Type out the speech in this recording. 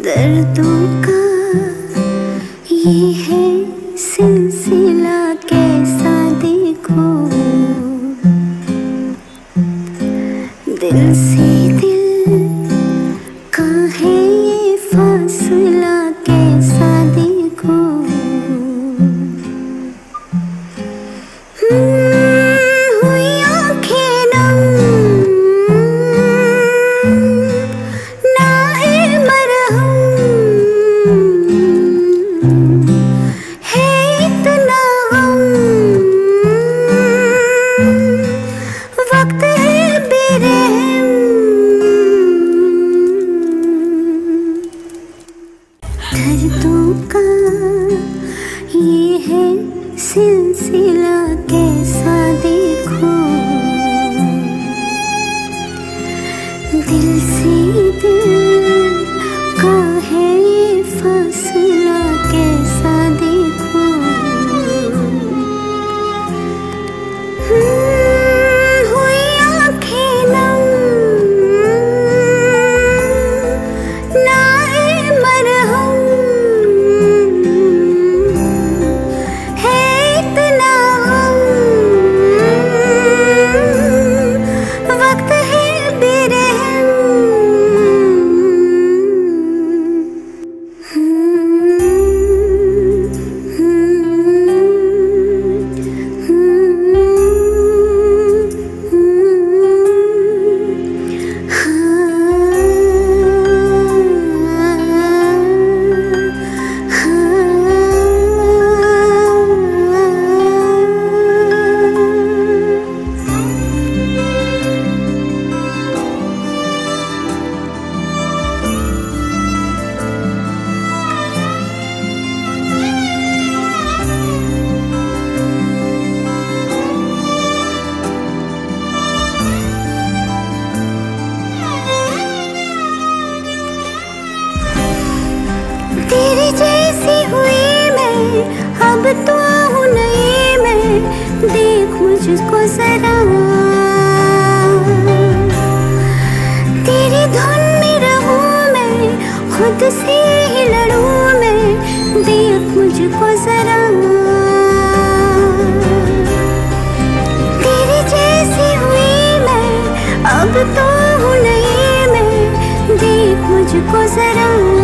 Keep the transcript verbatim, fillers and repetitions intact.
दर्दों का ये है सिलसिला, कैसा देखो दिल से दिल का है ये फासला, कैसा देखो हुई आँखें नम, ना है मरहम, है इतना गम, वक्त है बेरहम। दर्दों का ये है सिलसिला, कैसा देखो दिल से दिल का है ये फासला, कैसा देखो हुई आँखें नम, ना है मरहम, है इतना गम, वक्त है बेरहम। तेरे जैसी हुई मैं, अब तो हूँ नई मैं, देख मुझको जरा तेरी धुन में रहूँ मैं, खुद से ही लड़ूँ मैं, देख मुझको जरा तेरे जैसी हुई मैं, अब तो हूँ नई मैं, देख मुझको जरा।